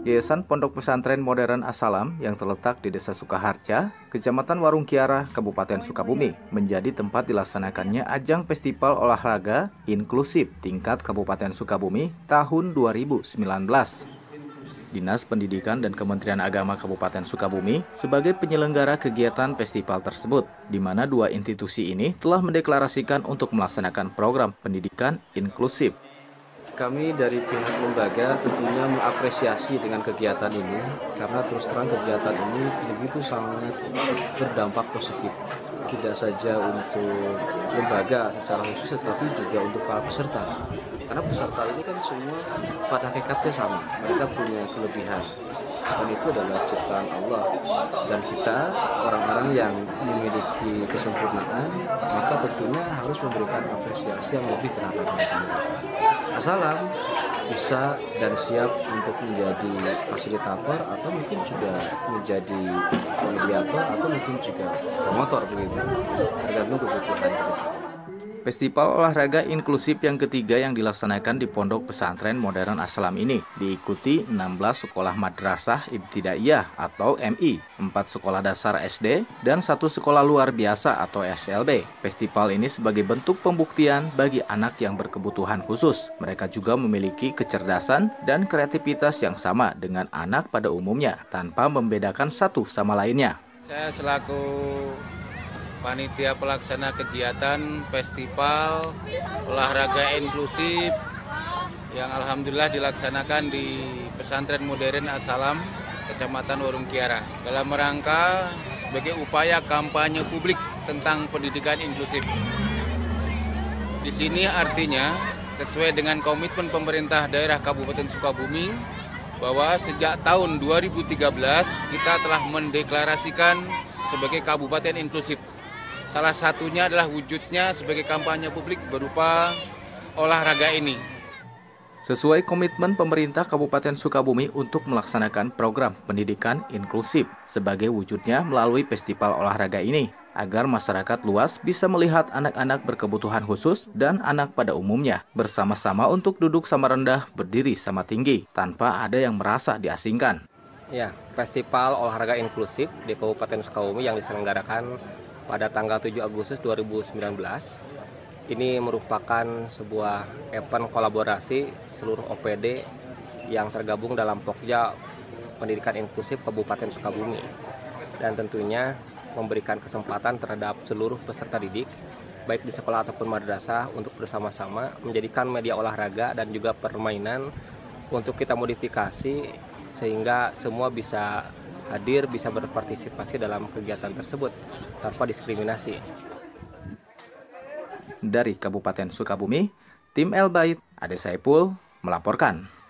Yayasan Pondok Pesantren Modern As-Salam yang terletak di Desa Sukaharja, Kecamatan Warung Kiara, Kabupaten Sukabumi, menjadi tempat dilaksanakannya ajang festival olahraga inklusif tingkat Kabupaten Sukabumi tahun 2019. Dinas Pendidikan dan Kementerian Agama Kabupaten Sukabumi sebagai penyelenggara kegiatan festival tersebut, di mana dua institusi ini telah mendeklarasikan untuk melaksanakan program pendidikan inklusif. Kami dari pihak lembaga tentunya mengapresiasi dengan kegiatan ini karena terus terang kegiatan ini begitu sangat berdampak positif. Tidak saja untuk lembaga secara khusus tetapi juga untuk para peserta. Karena peserta ini kan semua pada hakikatnya sama, mereka punya kelebihan. Dan itu adalah ciptaan Allah. Dan kita orang-orang yang memiliki kesempurnaan, maka tentunya harus memberikan apresiasi yang lebih terhadap mereka. As-Salam bisa dan siap untuk menjadi fasilitator atau mungkin juga menjadi mediator atau mungkin juga promotor begitu, tergantung kebutuhan kita. Festival olahraga inklusif yang ketiga yang dilaksanakan di Pondok Pesantren Modern As-Salam ini diikuti 16 sekolah madrasah ibtidaiyah atau MI, 4 sekolah dasar SD, dan 1 sekolah luar biasa atau SLB. Festival ini sebagai bentuk pembuktian bagi anak yang berkebutuhan khusus. Mereka juga memiliki kecerdasan dan kreativitas yang sama dengan anak pada umumnya, tanpa membedakan satu sama lainnya. Saya selaku panitia pelaksana kegiatan festival olahraga inklusif yang alhamdulillah dilaksanakan di Pesantren Modern As-Salam, Kecamatan Warung Kiara, dalam rangka sebagai upaya kampanye publik tentang pendidikan inklusif. Di sini artinya sesuai dengan komitmen pemerintah daerah Kabupaten Sukabumi bahwa sejak tahun 2013 kita telah mendeklarasikan sebagai kabupaten inklusif. Salah satunya adalah wujudnya sebagai kampanye publik berupa olahraga ini. Sesuai komitmen pemerintah Kabupaten Sukabumi untuk melaksanakan program pendidikan inklusif sebagai wujudnya melalui festival olahraga ini, agar masyarakat luas bisa melihat anak-anak berkebutuhan khusus dan anak pada umumnya bersama-sama untuk duduk sama rendah, berdiri sama tinggi, tanpa ada yang merasa diasingkan. Ya, festival olahraga inklusif di Kabupaten Sukabumi yang diselenggarakan pada tanggal 7 Agustus 2019. Ini merupakan sebuah event kolaborasi seluruh OPD yang tergabung dalam Pokja Pendidikan Inklusif Kabupaten Sukabumi. Dan tentunya memberikan kesempatan terhadap seluruh peserta didik, baik di sekolah ataupun madrasah, untuk bersama-sama menjadikan media olahraga dan juga permainan untuk kita modifikasi sehingga semua bisa hadir, bisa berpartisipasi dalam kegiatan tersebut tanpa diskriminasi. Dari Kabupaten Sukabumi, tim El Bait, Ade Saipul melaporkan.